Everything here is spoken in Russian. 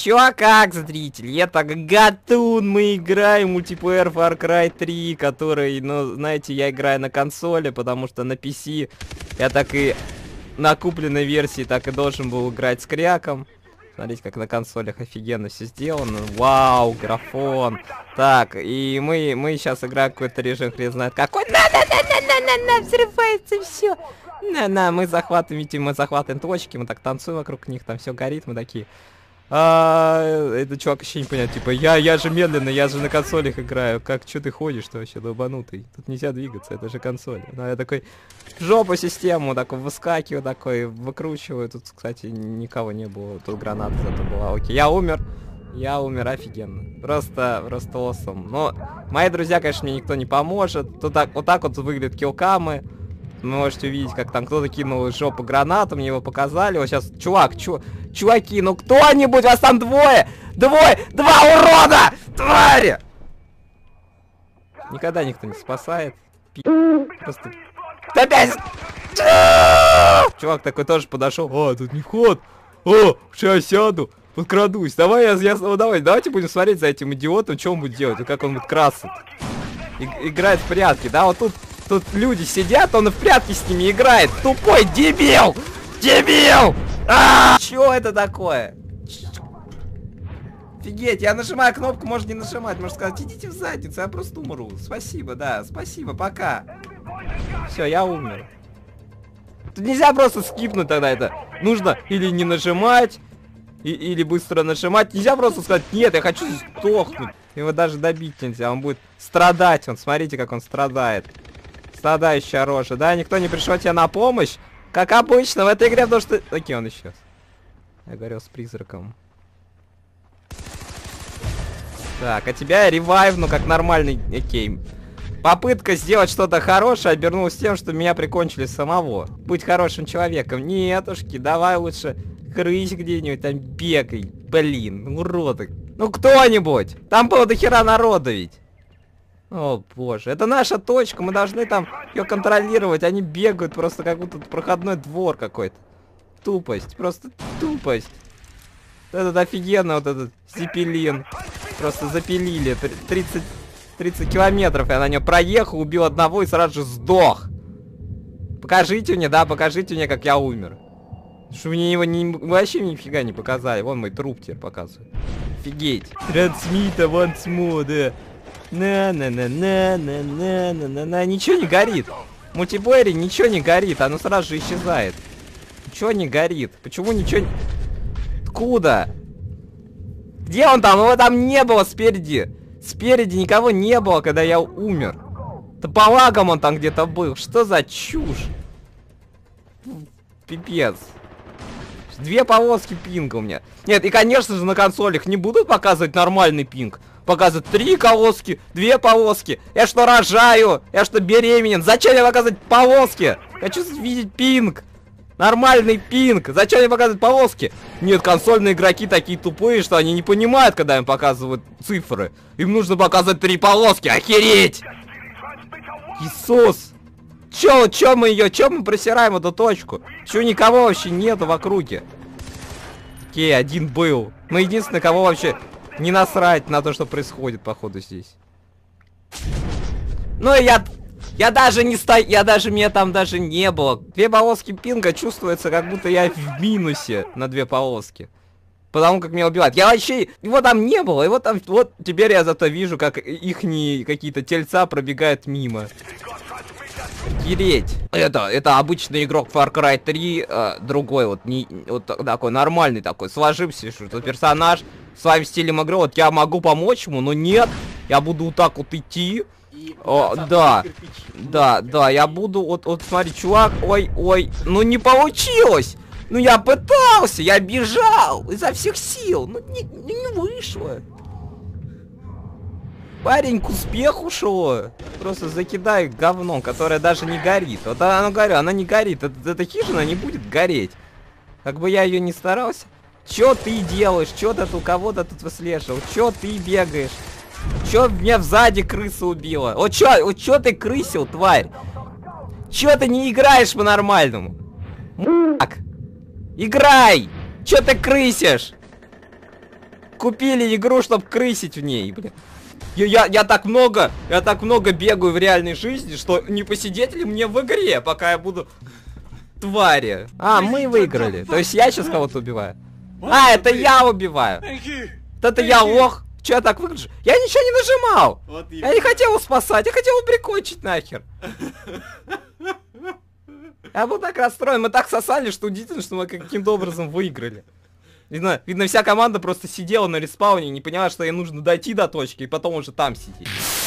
Чё, как, зрители? Это Гатун, мы играем мультиплеер Far Cry 3, который, ну, знаете, я играю на консоли, потому что на PC я так и на купленной версии так и должен был играть с кряком. Смотрите, как на консолях офигенно все сделано. Вау, графон. Так, и мы сейчас играем какой-то режим, хрен знает какой. На, взрывается все. На, мы захватываем, видите, мы захватываем точки, мы так танцуем вокруг них, там все горит, мы такие. Это чувак вообще не понятно, типа, я же медленно, я же на консолях играю, как, что ты ходишь, ты вообще долбанутый, тут нельзя двигаться, это же консоль. Ну, я такой, в жопу систему, такой, выскакиваю, такой, выкручиваю, тут, кстати, никого не было, тут граната зато была, окей, я умер, офигенно, просто awesome. Но мои друзья, конечно, мне никто не поможет, тут так, вот так вот выглядят киллкамы. Вы можете увидеть, как там кто-то кинул из жопы гранату, мне его показали. Вот сейчас, чуваки, ну кто-нибудь, вас там двое! Два урода! Твари! Никогда никто не спасает. Просто... Опять! Чувак такой тоже подошел. Тут не вход. Сейчас сяду, подкрадусь. Давайте будем смотреть за этим идиотом, что он будет делать, и как он будет красить. Играет в прятки, да, вот Тут люди сидят, он и в прятки с ними играет. Тупой дебил! Дебил! Чё это такое? Офигеть, я нажимаю кнопку, можно не нажимать. Можно сказать, идите в задницу, я просто умру. Спасибо, да, спасибо, пока. Все, я умер. Тут нельзя просто скипнуть тогда это. Нужно или не нажимать, или быстро нажимать. Нельзя просто сказать, нет, я хочу сдохнуть. Его даже добить нельзя, он будет страдать. Смотрите, как он страдает. Страдающая рожа, да? Никто не пришел тебе на помощь? Как обычно в этой игре, потому что... Окей, он исчез. Я говорил с призраком. Так, а тебя я ревайвну как нормальный... Окей. Попытка сделать что-то хорошее обернулась тем, что меня прикончили самого. Будь хорошим человеком. Нетушки, давай лучше крысь где-нибудь, там бегай. Блин, уроды. Ну кто-нибудь! Там было до хера народа ведь. О боже, это наша точка, мы должны там ее контролировать, они бегают просто как будто проходной двор какой-то. Тупость, просто тупость. Этот офигенно, вот этот зепелин. Просто запилили, 30 километров я на нее проехал, убил одного и сразу же сдох. Покажите мне, да, покажите мне, как я умер. Что мне его вообще нифига не показали, вон мой труп теперь показывает. Офигеть. Трансмита once more, да. На, ничего не горит. В мультиплеере ничего не горит, оно сразу же исчезает. Ничего не горит. Почему ничего не... Откуда? Где он там? Его там не было спереди. Спереди никого не было, когда я умер. Да по лагам он там где-то был. Что за чушь? Пипец. 2 полоски пинга у меня. Нет, и конечно же на консолях не будут показывать нормальный пинг. Показывают 3 полоски, 2 полоски. Я что, рожаю? Я что, беременен? Зачем мне показывать полоски? Хочу видеть пинг. Нормальный пинг. Зачем мне показывать полоски? Нет, консольные игроки такие тупые, что они не понимают, когда им показывают цифры. Им нужно показывать 3 полоски. Охереть! Иисус! Чё мы просираем эту точку? Чё никого вообще нету в округе? Окей, один был. Мы единственные, кого вообще... Не насрать на то, что происходит, походу, здесь. Ну, я даже не стою, меня там даже не было. 2 полоски пинга чувствуется, как будто я в минусе на 2 полоски. Потому как меня убивают. Я вообще, его там не было, его там, вот теперь я зато вижу, как ихние какие-то тельца пробегают мимо. Охереть. Это обычный игрок Far Cry 3, другой вот, вот такой нормальный такой, сложившийся что персонаж. С своим стилем игры, вот я могу помочь ему, но нет, я буду вот так вот идти. Да, я буду, вот смотри, чувак, ой, ну не получилось. Ну я пытался, я бежал изо всех сил, но не вышло. Парень к успеху шло. Просто закидай говном, которое даже не горит. Вот она, говорю, она не горит, эта хижина не будет гореть. Как бы я ее не старался. Чё ты делаешь? Чё ты у кого-то тут выслеживал? Чё ты бегаешь? Чё меня сзади крыса убила? Вот чё ты крысил, тварь? Чё ты не играешь по-нормальному? Играй! Чё ты крысишь? купили игру, чтобы крысить в ней, блин. Я так много бегаю в реальной жизни, что не посидеть ли мне в игре, пока я буду... Твари. А, мы выиграли. То есть я сейчас кого-то убиваю. А, это я убиваю. Это я лох. Че я так выгляжу? Я ничего не нажимал. Я не хотел его спасать, я хотел его прикончить нахер. Я был так расстроен, мы так сосали, что удивительно, что мы каким-то образом выиграли. Видно, вся команда просто сидела на респауне и не поняла, что ей нужно дойти до точки и потом уже там сидеть.